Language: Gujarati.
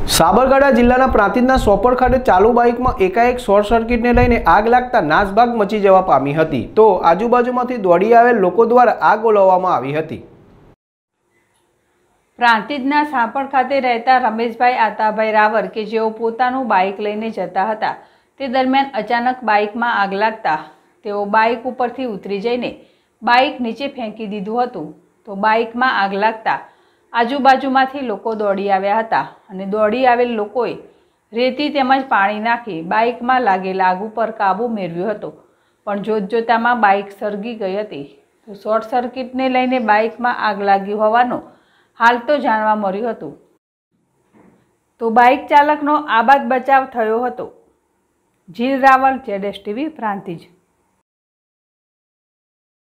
સાબરકાંઠા જિલ્લાના પ્રાંતિજના સોપર ખાતે ચાલુ બાઇકમાં એકાએક શોર્ટ સર્કિટને લઈને આગ લાગતા નાસભાગ મચી જવા પામી હતી, તો આજુબાજુમાંથી દોડી આવેલ લોકો દ્વારા આગ ઓલવવામાં આવી હતી। પ્રાંતિજના સાપર ખાતે રહેતા રમેશભાઈ આતાભાઈ રાવર કે જેઓ પોતાનું બાઇક લઈને જતા હતા, તે દરમિયાન અચાનક બાઇકમાં આગ લાગતા તેઓ બાઇક ઉપરથી ઉતરી જઈને બાઇક નીચે ફેંકી દીધું હતું। તો બાઇકમાં આગ લાગતા આજુબાજુમાંથી લોકો દોડી આવ્યા હતા અને દોડી આવેલ લોકોએ રેતી તેમજ પાણી નાખી બાઇકમાં લાગેલ આગ ઉપર કાબૂ મેળવ્યો હતો, પણ જોતજોતામાં બાઇક સળગી ગઈ હતી। તો શોર્ટ સર્કિટને લઈને બાઇકમાં આગ લાગી હોવાનું હાલ તો જાણવા મળ્યું હતું। તો બાઇક ચાલકનો આબાદ બચાવ થયો હતો। જીલ રાવલ, ZSTV, પ્રાંતિજ।